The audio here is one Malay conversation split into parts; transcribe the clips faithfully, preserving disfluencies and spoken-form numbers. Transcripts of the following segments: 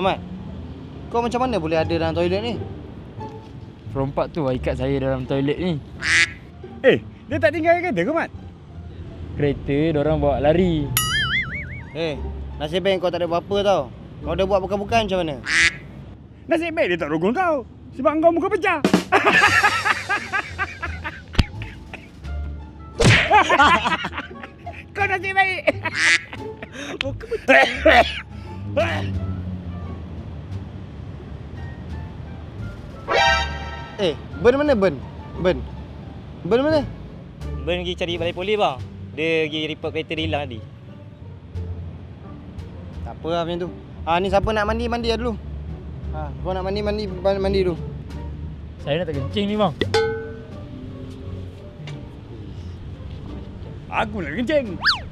Mamat, kau macam mana boleh ada dalam toilet ni? Perompak tu ikat saya dalam toilet ni. Eh, dia tak tinggal kereta ke, Mat? Kereta diorang bawa lari. Eh, nasib baik kau tak ada apa-apa tau. Kau dah buat bukan-bukan macam mana? Nasib baik dia tak rogol kau. Sebab kau muka pecah. Kau nasib baik. Muka pecah. Eh, Ben mana Ben? Ben? Ben mana? Ben pergi cari balai polis bang. Dia pergi report kereta dia hilang tadi. Tak apa lah macam tu. Ah, ni siapa nak mandi, mandi lah dulu. Ha, kau nak mandi, mandi, mandi dulu. Saya nak terkencing ni bang. Aku nak kencing.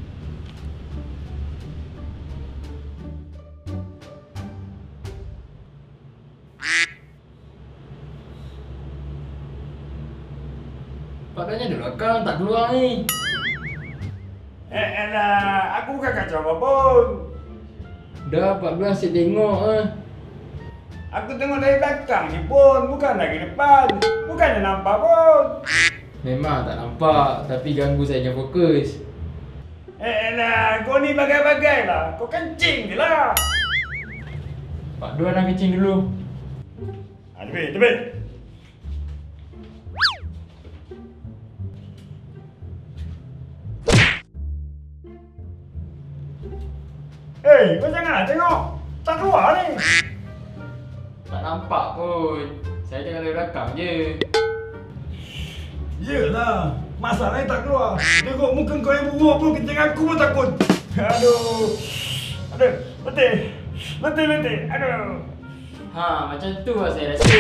Pakainya di belakang tak keluar ni. Eh, elah. Aku bukan kacau apa pun. Dah Pak Dua asyik tengok ah. Aku tengok dari belakang ni pun. Bukan dari depan. Bukannya nampak pun. Memang tak nampak tapi ganggu saya punya fokus. Eh, elah. Kau ni bagai-bagai lah. Kau kencing je lah. Pak Dua nak kencing dulu. Ha, tepi, tepi. Eh, kau jangan tengok. Tak keluar ni. Tak nampak pun. Saya tengok dari belakang je. Yelah. Masalahnya tak keluar. Tengok muka kau yang buruk pun kencing aku pun takut. Aduh. Aduh. Letih. Letih, letih. Aduh. Ha, macam tu lah saya rasa.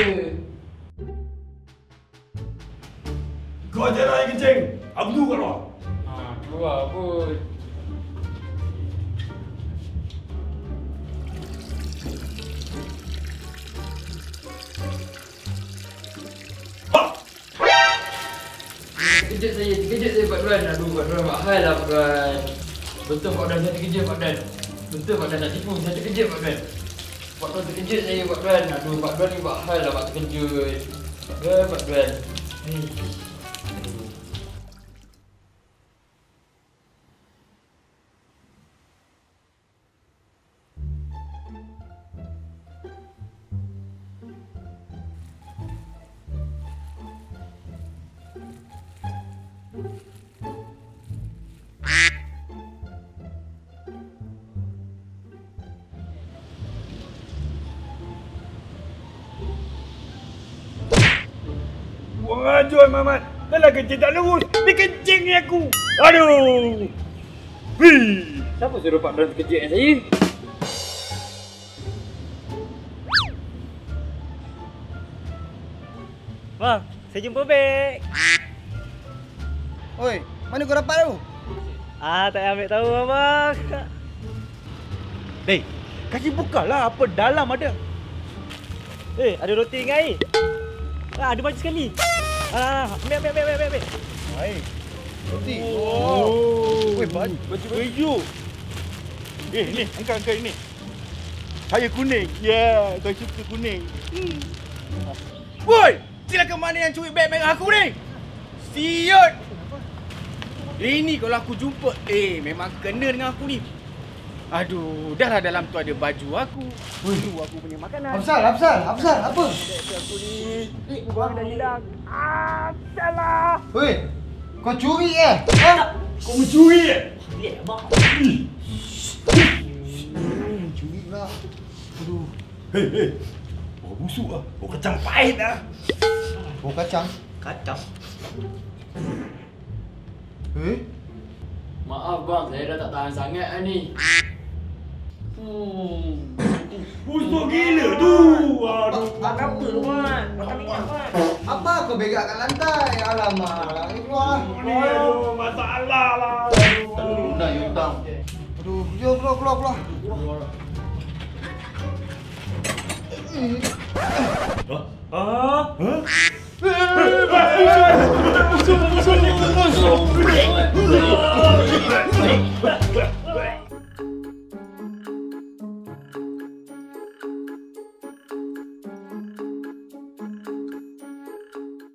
Kau ajar lah yang kencing. Aku tu keluar. Ha, keluar pun. Terkejut saya, terkejut saya Pak Duan. Aduh Pak Duan, buat hal lah Pak Duan. Betul Pak Duan, saya terkejut Pak Duan. Betul Pak Duan, tak tipu, saya terkejut Pak Duan. Pak Duan terkejut saya Pak Duan. Aduh Pak Duan ni buat hal lah Pak terkejut. Pak Duan, Pak Duan. Hei. Buang ajar Mamat. Dah lah kencing tak lurus. Dia kencing ni aku. Aduh. Hei. Siapa suruh Pak Duan terkejut dengan saya? Bang, saya jumpa beg. Oi, mana kau dapat tu? Ah, tak payah ambil tahu abang. Hei, kaki buka lah apa dalam ada. Eh, ada roti dengan air. Ah, ada baju sekali. Ah, ambil, ambil, ambil, ambil, ambil. Hai. Roti. Oh. Oi, baju. Baju baju. Eh, ni, angkat angkat ini. Saya kuning. Ya, yeah, kau suka kuning. Hmm. Woi, silakan mana yang curi beg merah aku ni? Siot. Ini kalau aku jumpa, eh memang kena dengan aku ni. Aduh, dah lah dalam tu ada baju aku. Tu aku punya makanan. Afsal, Afsal, Afsal, apa? Aku ni. Eh, wang dah hilang. Ah, salah. Oi, kau curi eh? Ha? Kau mencuri eh? Lihat abang. Hmm, curi pula. Aduh. Hei, hei. Bau busuk ah. Bau kacang pahit ah. Bau kacang. Kacang. Eh? Maaf bang, saya dah tak tahan sangat lah ni. Hmm. Busuk gila tu. Aduh. Makan apa tu, Mat? Makan minyak, Mat. Apa kau berak kat lantai? Alamak. Ni keluar. Ni aduh, masalah lah. Aduh. Dah yutang. Aduh, jom keluar, keluar, keluar. Ah? Hah? Busuk, busuk, busuk.